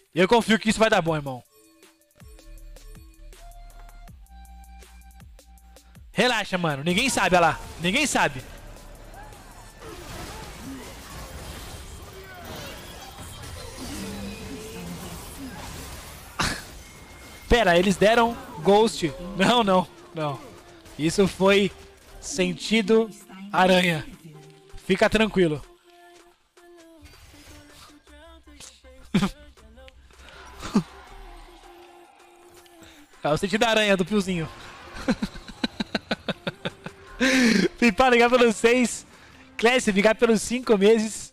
Eu confio que isso vai dar bom, irmão. Relaxa, mano. Ninguém sabe, olha lá. Ninguém sabe. Pera, eles deram Ghost. Não, não, não. Isso foi sentido aranha. Fica tranquilo. É o sentido aranha do Piozinho. Pipa ligar pelos 6. Clécio, ligar pelos 5 meses.